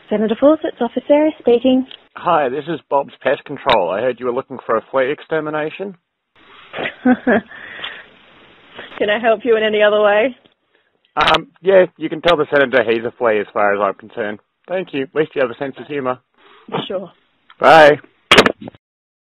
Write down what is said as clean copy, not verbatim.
Senator Fawcett's office area speaking. Hi, this is Bob's Pest Control. I heard you were looking for a flea extermination. Can I help you in any other way? Yeah, you can tell the Senator he's a flea as far as I'm concerned. Thank you. At least you have a sense of humour. Sure. Bye.